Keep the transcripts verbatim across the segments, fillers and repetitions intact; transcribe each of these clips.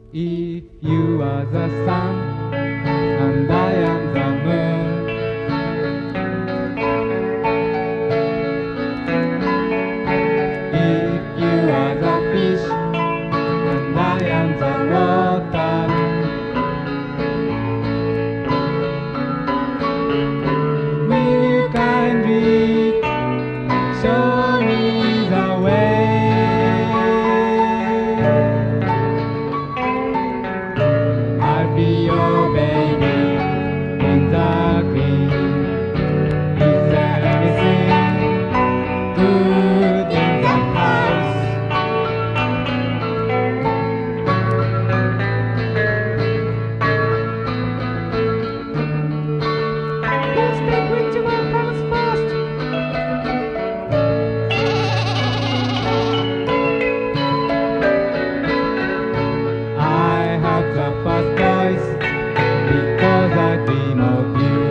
If you are the sun and I am the moon, if you are the fish and I am the water, will you kindly show me the way? I'll be your baby in the green. Is there anything good in the house? Please take with you my house first. I have the first choice because I dream of you.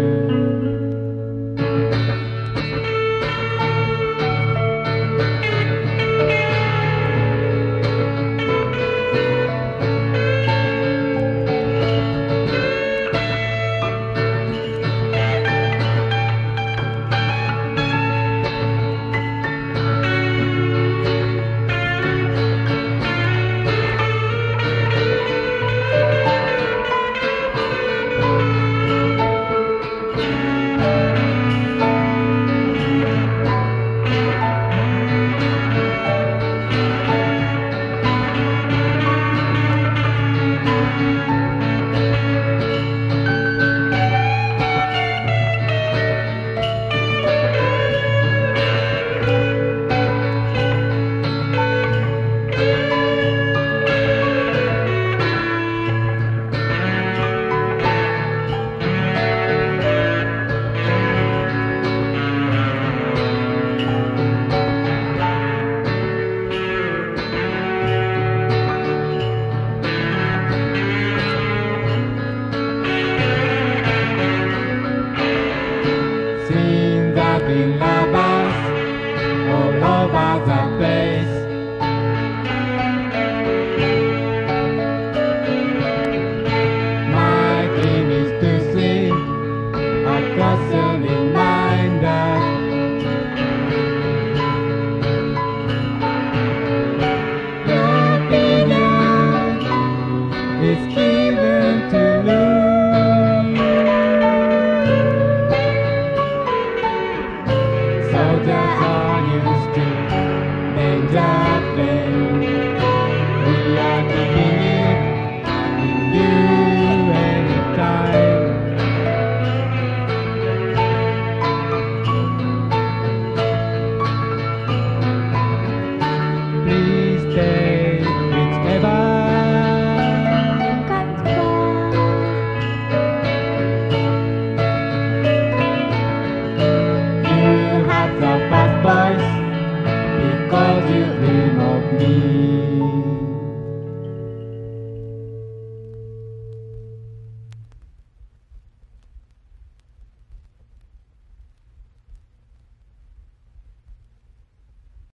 Seen the big lovers all over the place. My dream is to see a closer reminder. Your opinion is given to me. Soldiers are used to